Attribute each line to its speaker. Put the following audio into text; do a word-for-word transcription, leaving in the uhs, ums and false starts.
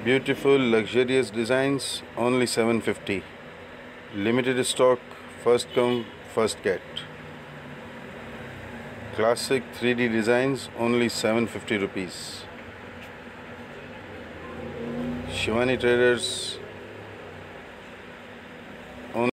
Speaker 1: Beautiful luxurious designs, only seven fifty. Limited stock, first come first get. Classic three D designs, only seven fifty rupees. Shiwani Traders,